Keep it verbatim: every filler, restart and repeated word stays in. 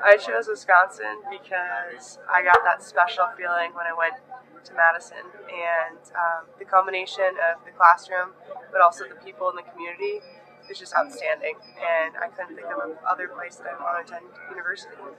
I chose Wisconsin because I got that special feeling when I went to Madison, and um, the combination of the classroom but also the people in the community is just outstanding, and I couldn't think of other place that I want to attend university.